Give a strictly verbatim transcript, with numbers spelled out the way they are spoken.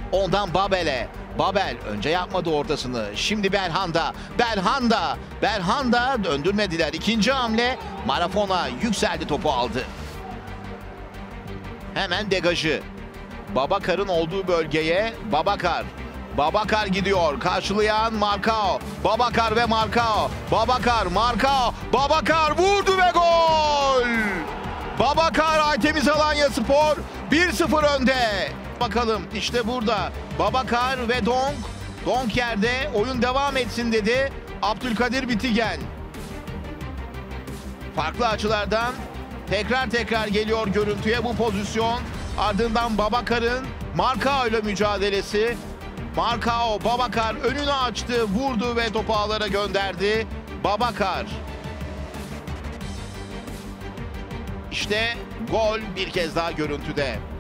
Ondan Babel'e. Babel önce yapmadı ortasını. Şimdi Belhanda. Belhanda. Belhanda döndürmediler. İkinci hamle. Marafona yükseldi, topu aldı. Hemen degajı. Babakar'ın olduğu bölgeye Babakar. Babakar gidiyor. Karşılayan Marcao. Babakar ve Marcao. Babakar, Marcao. Babakar vurdu ve gol! Babakar Aytemiz Alanyaspor bir sıfır önde. Bakalım işte burada. Babakar ve Donk. Donk yerde, oyun devam etsin dedi Abdülkadir Bitigen. Farklı açılardan tekrar tekrar geliyor görüntüye bu pozisyon. Ardından Babakar'ın Marcao ile mücadelesi. Marcao, Babakar önünü açtı, vurdu ve topu ağlara gönderdi. Babakar. İşte gol bir kez daha görüntüde.